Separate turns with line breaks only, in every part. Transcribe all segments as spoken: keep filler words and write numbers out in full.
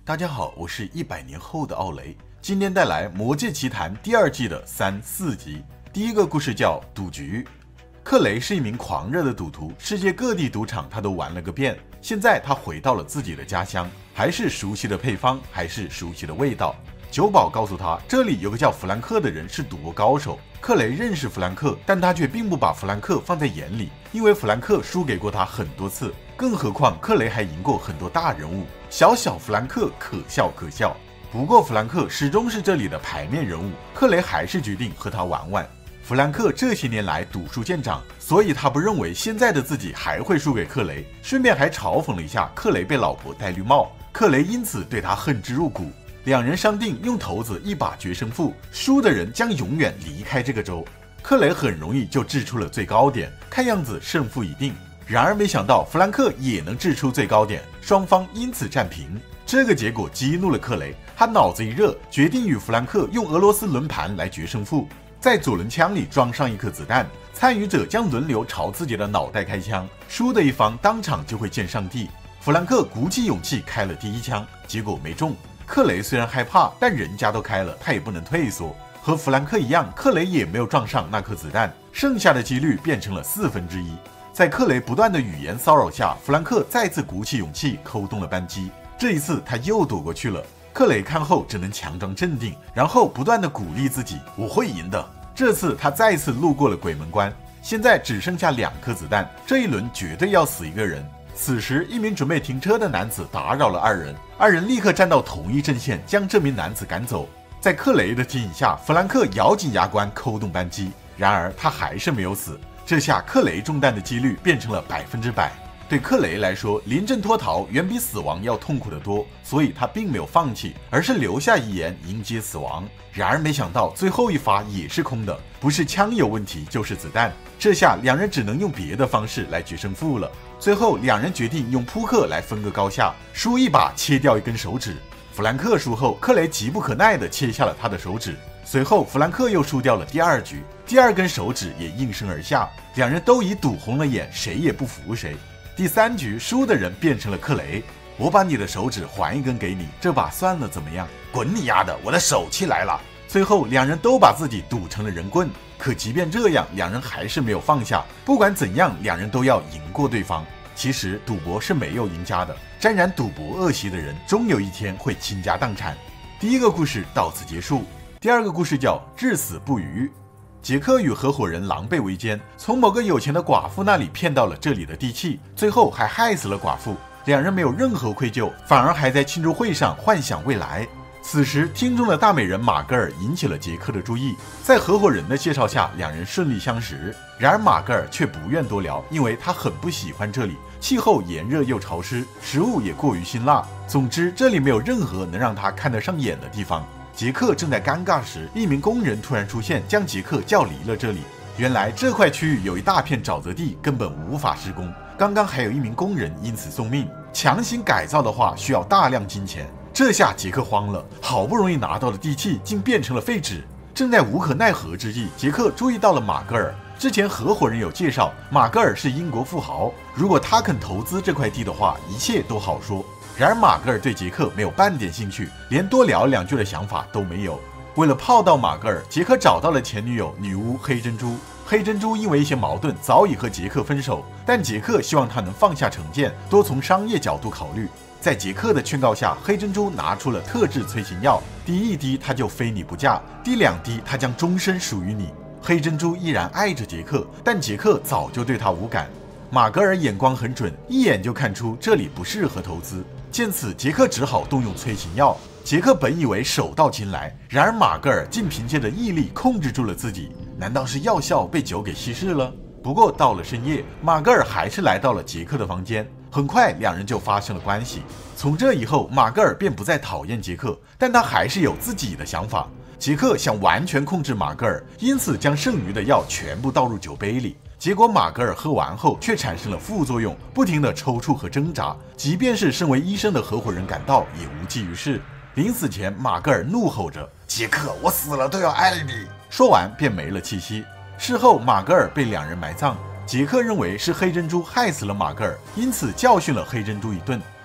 大家好，我是一百年后的奥雷，今天带来《魔戒奇谭》第二季的三四集。第一个故事叫《赌局》。克雷是一名狂热的赌徒，世界各地赌场他都玩了个遍。现在他回到了自己的家乡，还是熟悉的配方，还是熟悉的味道。酒保告诉他，这里有个叫弗兰克的人是赌博高手。克雷认识弗兰克，但他却并不把弗兰克放在眼里，因为弗兰克输给过他很多次，更何况克雷还赢过很多大人物。小小弗兰克可笑可笑。不过弗兰克始终是这里的牌面人物，克雷还是决定和他玩玩。弗兰克这些年来赌术见长，所以他不认为现在的自己还会输给克雷，顺便还嘲讽了一下克雷被老婆戴绿帽，克雷因此对他恨之入骨。两人商定用骰子一把决胜负，输的人将永远离开这个州。克雷很容易就掷出了最高点，看样子胜负已定。然而没想到弗兰克也能掷出最高点，双方因此战平。这个结果激怒了克雷，他脑子一热，决定与弗兰克用俄罗斯轮盘来决胜负。在左轮枪里装上一颗子弹，参与者将轮流朝自己的脑袋开枪，输的一方当场就会见上帝。弗兰克鼓起勇气开了第一枪，结果没中。克雷虽然害怕，但人家都开了，他也不能退缩。和弗兰克一样，克雷也没有撞上那颗子弹，剩下的几率变成了四分之一。在克雷不断的语言骚扰下，弗兰克再次鼓起勇气扣动了扳机，这一次他又躲过去了。克雷看后只能强装镇定，然后不断的鼓励自己，我会赢的。这次他再次路过了鬼门关，现在只剩下两颗子弹，这一轮绝对要死一个人。此时一名准备停车的男子打扰了二人，二人立刻站到同一阵线，将这名男子赶走。在克雷的提醒下，弗兰克咬紧牙关扣动扳机，然而他还是没有死。这下克雷中弹的几率变成了百分之百。对克雷来说，临阵脱逃远比死亡要痛苦得多，所以他并没有放弃，而是留下遗言迎接死亡。然而没想到最后一发也是空的，不是枪有问题就是子弹。这下两人只能用别的方式来决胜负了。最后两人决定用扑克来分个高下，输一把切掉一根手指。弗兰克输后，克雷急不可耐地切下了他的手指。随后弗兰克又输掉了第二局，第二根手指也应声而下，两人都已赌红了眼，谁也不服谁。第三局输的人变成了克雷，我把你的手指还一根给你，这把算了怎么样？滚你丫的，我的手气来了。最后两人都把自己赌成了人棍，可即便这样，两人还是没有放下，不管怎样，两人都要赢过对方。其实赌博是没有赢家的，沾染赌博恶习的人终有一天会倾家荡产。第一个故事到此结束，第二个故事叫至死不渝。杰克与合伙人狼狈为奸，从某个有钱的寡妇那里骗到了这里的地契，最后还害死了寡妇。两人没有任何愧疚，反而还在庆祝会上幻想未来。此时厅中的大美人马格尔引起了杰克的注意，在合伙人的介绍下，两人顺利相识。然而马格尔却不愿多聊，因为他很不喜欢这里，气候炎热又潮湿，食物也过于辛辣，总之这里没有任何能让他看得上眼的地方。杰克正在尴尬时，一名工人突然出现，将杰克叫离了这里。原来这块区域有一大片沼泽地，根本无法施工。刚刚还有一名工人因此送命，强行改造的话需要大量金钱。这下杰克慌了，好不容易拿到的地契竟变成了废纸。正在无可奈何之际，杰克注意到了马格尔。之前合伙人有介绍，马格尔是英国富豪，如果他肯投资这块地的话，一切都好说。然而马格尔对杰克没有半点兴趣，连多聊两句的想法都没有。为了泡到马格尔，杰克找到了前女友女巫黑珍珠。黑珍珠因为一些矛盾早已和杰克分手，但杰克希望他能放下成见，多从商业角度考虑。在杰克的劝告下，黑珍珠拿出了特制催情药，滴一滴他就非你不嫁，滴两滴他将终身属于你。黑珍珠依然爱着杰克，但杰克早就对他无感。马格尔眼光很准，一眼就看出这里不适合投资。见此，杰克只好动用催情药。杰克本以为手到擒来，然而马格尔竟凭借着毅力控制住了自己。难道是药效被酒给稀释了？不过到了深夜，马格尔还是来到了杰克的房间。很快，两人就发生了关系。从这以后，马格尔便不再讨厌杰克，但他还是有自己的想法。杰克想完全控制马格尔，因此将剩余的药全部倒入酒杯里。结果马格尔喝完后却产生了副作用，不停地抽搐和挣扎，即便是身为医生的合伙人赶到也无济于事。临死前，马格尔怒吼着：“杰克，我死了都要爱你！”说完便没了气息。事后，马格尔被两人埋葬。杰克认为是黑珍珠害死了马格尔，因此教训了黑珍珠一顿。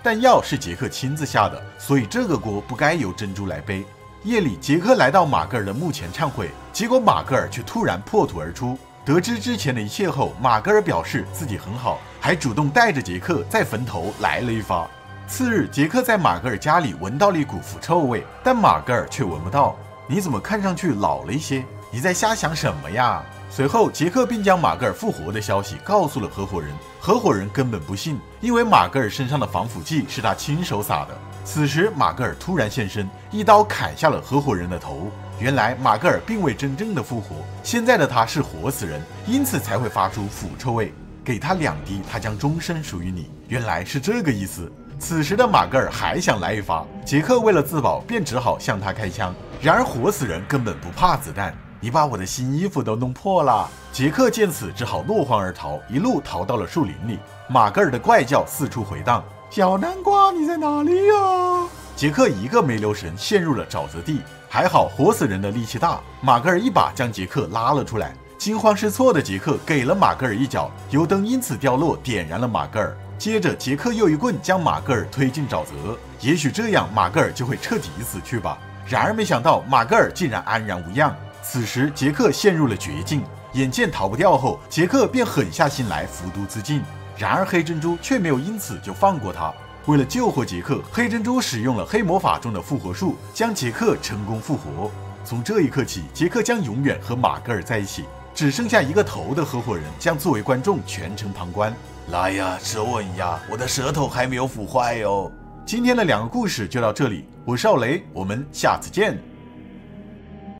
但药是杰克亲自下的，所以这个锅不该由珍珠来背。夜里，杰克来到马格尔的墓前忏悔，结果马格尔却突然破土而出。得知之前的一切后，马格尔表示自己很好，还主动带着杰克在坟头来了一发。次日，杰克在马格尔家里闻到了一股腐臭味，但马格尔却闻不到。你怎么看上去老了一些？你在瞎想什么呀？随后，杰克并将马格尔复活的消息告诉了合伙人，合伙人根本不信，因为马格尔身上的防腐剂是他亲手撒的。此时，马格尔突然现身，一刀砍下了合伙人的头。原来马格尔并未真正的复活，现在的他是活死人，因此才会发出腐臭味。给他两滴，他将终身属于你。原来是这个意思。此时的马格尔还想来一发，杰克为了自保，便只好向他开枪。然而活死人根本不怕子弹，你把我的新衣服都弄破了。杰克见此只好落荒而逃，一路逃到了树林里。马格尔的怪叫四处回荡，小南瓜你在哪里呀？杰克一个没留神，陷入了沼泽地。还好活死人的力气大，马格尔一把将杰克拉了出来。惊慌失措的杰克给了马格尔一脚，油灯因此掉落，点燃了马格尔。接着杰克又一棍将马格尔推进沼泽，也许这样马格尔就会彻底死去吧。然而没想到马格尔竟然安然无恙。此时杰克陷入了绝境，眼见逃不掉后，杰克便狠下心来服毒自尽。然而黑珍珠却没有因此就放过他。为了救活杰克，黑珍珠使用了黑魔法中的复活术，将杰克成功复活。从这一刻起，杰克将永远和马格尔在一起。只剩下一个头的合伙人将作为观众全程旁观。来呀，舌吻呀，我的舌头还没有腐坏哟。今天的两个故事就到这里，我是奥雷，我们下次见。